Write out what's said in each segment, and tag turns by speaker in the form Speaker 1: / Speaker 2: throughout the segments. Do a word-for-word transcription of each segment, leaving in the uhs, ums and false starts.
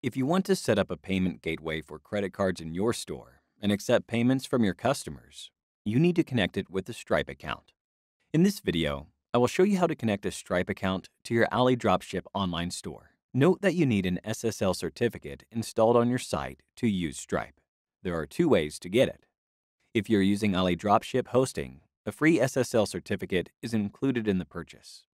Speaker 1: If you want to set up a payment gateway for credit cards in your store and accept payments from your customers, you need to connect it with a Stripe account. In this video, I will show you how to connect a Stripe account to your AliDropship online store. Note that you need an S S L certificate installed on your site to use Stripe. There are two ways to get it. If you're using AliDropship hosting, a free S S L certificate is included in the purchase.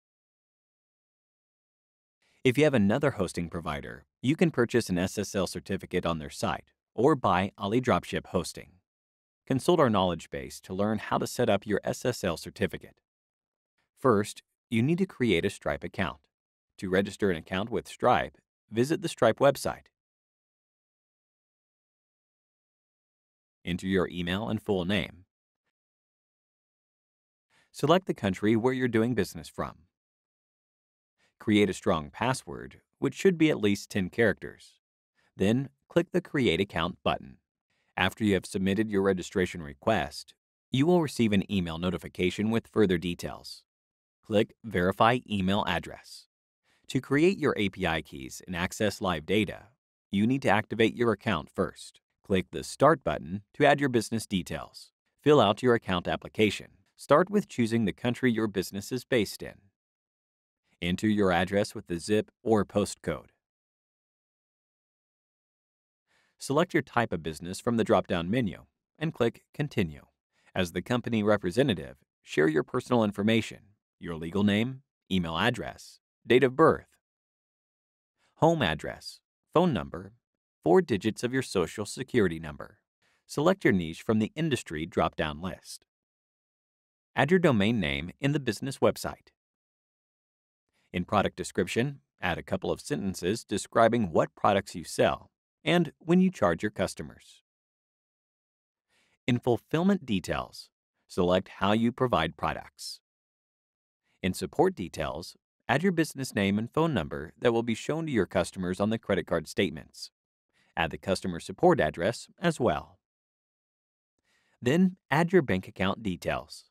Speaker 1: If you have another hosting provider, you can purchase an S S L certificate on their site or buy AliDropship hosting. Consult our knowledge base to learn how to set up your S S L certificate. First, you need to create a Stripe account. To register an account with Stripe, visit the Stripe website. Enter your email and full name. Select the country where you're doing business from. Create a strong password, which should be at least ten characters. Then, click the Create Account button. After you have submitted your registration request, you will receive an email notification with further details. Click Verify Email Address. To create your A P I keys and access live data, you need to activate your account first. Click the Start button to add your business details. Fill out your account application. Start with choosing the country your business is based in. Enter your address with the zip or postcode. Select your type of business from the drop-down menu and click Continue. As the company representative, share your personal information, your legal name, email address, date of birth, home address, phone number, four digits of your social security number. Select your niche from the industry drop-down list. Add your domain name in the business website. In product description, add a couple of sentences describing what products you sell and when you charge your customers. In fulfillment details, select how you provide products. In support details, add your business name and phone number that will be shown to your customers on the credit card statements. Add the customer support address as well. Then add your bank account details.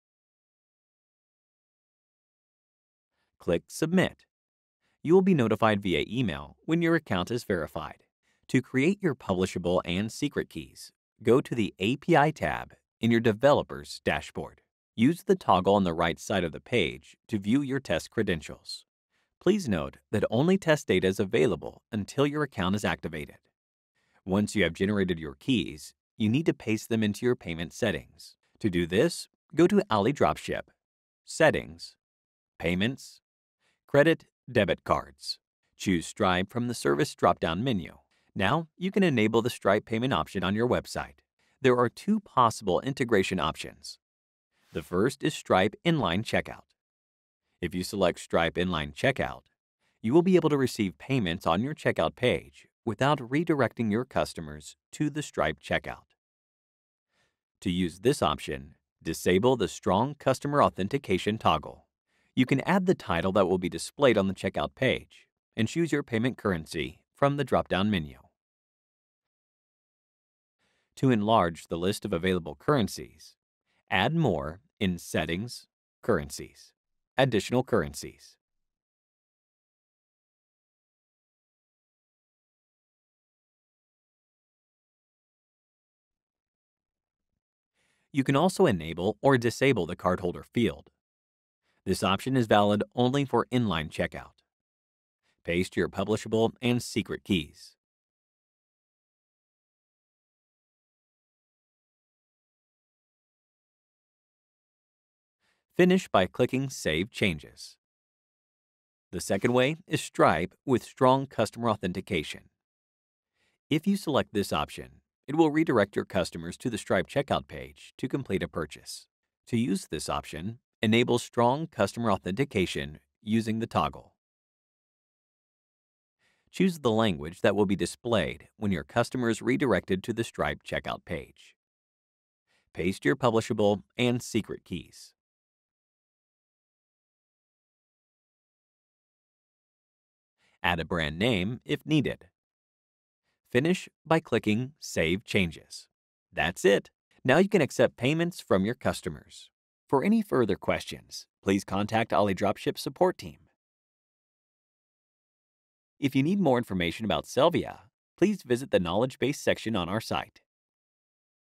Speaker 1: Click Submit. You will be notified via email when your account is verified. To create your publishable and secret keys, go to the A P I tab in your developer's dashboard. Use the toggle on the right side of the page to view your test credentials. Please note that only test data is available until your account is activated. Once you have generated your keys, you need to paste them into your payment settings. To do this, go to AliDropship, Settings, Payments, Credit, Debit Cards. Choose Stripe from the Service drop-down menu. Now, you can enable the Stripe payment option on your website. There are two possible integration options. The first is Stripe Inline Checkout. If you select Stripe Inline Checkout, you will be able to receive payments on your checkout page without redirecting your customers to the Stripe checkout. To use this option, disable the Strong Customer Authentication toggle. You can add the title that will be displayed on the checkout page and choose your payment currency from the drop-down menu. To enlarge the list of available currencies, add more in Settings, Currencies, Additional Currencies. You can also enable or disable the cardholder field. This option is valid only for inline checkout. Paste your publishable and secret keys. Finish by clicking Save Changes. The second way is Stripe with Strong Customer Authentication. If you select this option, it will redirect your customers to the Stripe checkout page to complete a purchase. To use this option, enable Strong Customer Authentication using the toggle. Choose the language that will be displayed when your customer is redirected to the Stripe checkout page. Paste your publishable and secret keys. Add a brand name if needed. Finish by clicking Save Changes. That's it. Now you can accept payments from your customers. For any further questions, please contact AliDropship support team. If you need more information about Sellvia, please visit the knowledge base section on our site.